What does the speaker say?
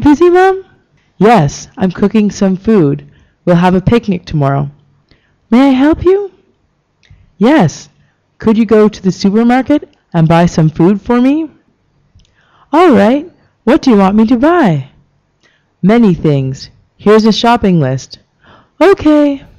busy, Mom? Yes, I'm cooking some food. We'll have a picnic tomorrow. May I help you? Yes. Could you go to the supermarket and buy some food for me? All right. What do you want me to buy? Many things. Here's a shopping list. Okay.